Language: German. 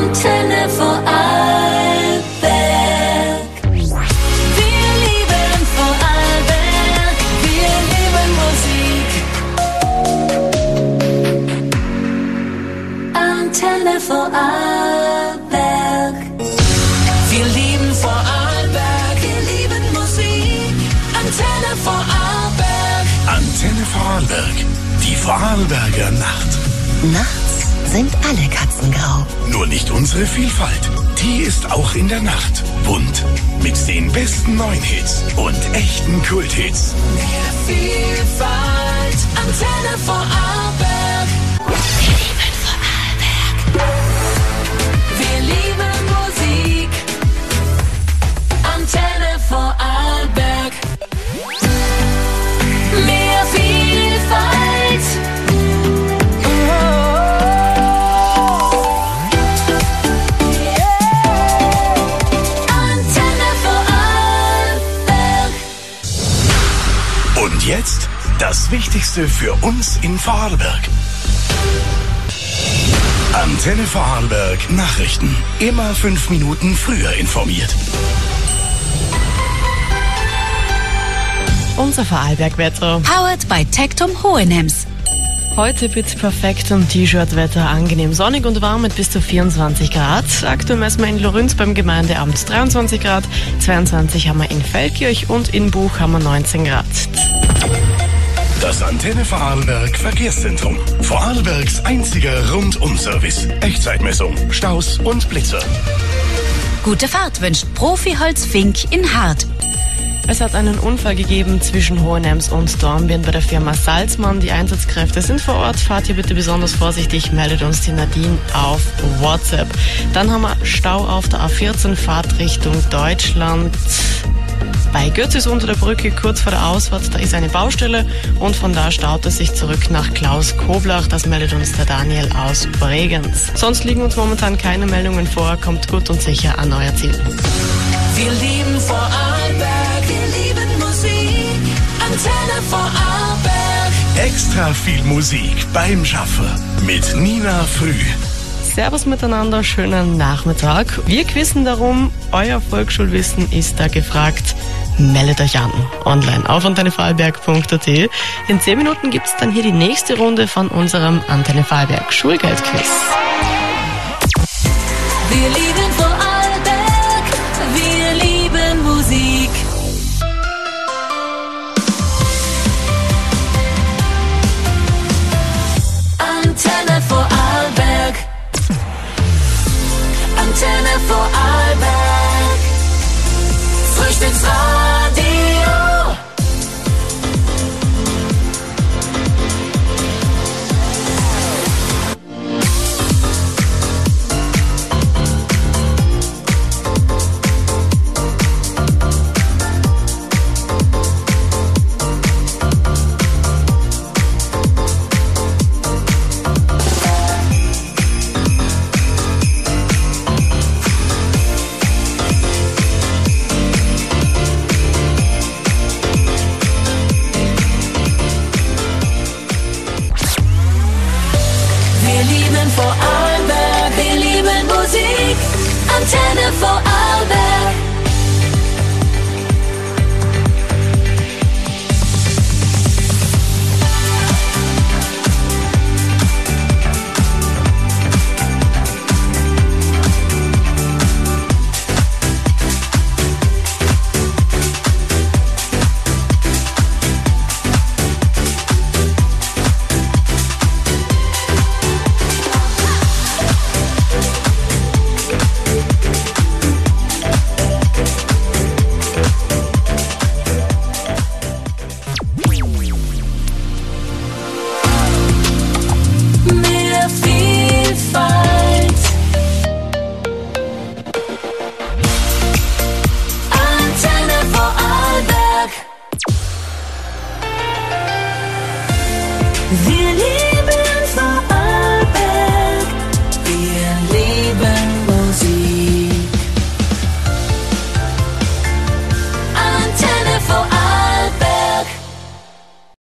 Antenne Vorarlberg. Wir lieben Vorarlberg, wir lieben Musik. Antenne Vorarlberg. Wir lieben Vorarlberg, wir lieben Musik. Antenne Vorarlberg. Antenne Vorarlberg, die Vorarlberger Nacht. Nachts sind alle Katzen grau. Nur nicht unsere Vielfalt. Die ist auch in der Nacht bunt. Mit den besten neuen Hits und echten Kulthits. Mehr Vielfalt. Antenne Vorarlberg. Wir lieben Vorarlberg. Wir lieben Musik. Antenne Vorarlberg. Mehr Vielfalt. Antenne Vorarlberg. Und jetzt das Wichtigste für uns in Vorarlberg. Antenne Vorarlberg Nachrichten. Immer 5 Minuten früher informiert. Unser Vorarlberg-Wetter. Powered by Tectum Hohenems. Heute wird perfekt im T-Shirt-Wetter, angenehm sonnig und warm mit bis zu 24 Grad. Aktuell messen wir in Lorenz beim Gemeindeamt 23 Grad, 22 haben wir in Feldkirch und in Buch haben wir 19 Grad. Das Antenne Vorarlberg Verkehrszentrum. Vorarlbergs einziger Rundum-Service. Echtzeitmessung, Staus und Blitzer. Gute Fahrt wünscht Profi Holz Fink in Hart. Es hat einen Unfall gegeben zwischen Hohenems und Dornbirn bei der Firma Salzmann. Die Einsatzkräfte sind vor Ort. Fahrt hier bitte besonders vorsichtig, meldet uns die Nadine auf WhatsApp. Dann haben wir Stau auf der A14, Fahrt Richtung Deutschland. Bei Götzis unter der Brücke, kurz vor der Ausfahrt, da ist eine Baustelle und von da staut es sich zurück nach Klaus-Koblach. Das meldet uns der Daniel aus Bregenz. Sonst liegen uns momentan keine Meldungen vor. Kommt gut und sicher an euer Ziel. Wir lieben Vorarlberg, wir lieben Musik. Antenne Vorarlberg. Extra viel Musik beim Schaffen mit Nina Früh. Servus miteinander, schönen Nachmittag. Wir quizzen darum, euer Volksschulwissen ist da gefragt. Meldet euch an, online auf antennevorarlberg.at. In 10 Minuten gibt's dann hier die nächste Runde von unserem Antenne Vorarlberg Schulgeldquiz. Wir lieben Vorarlberg.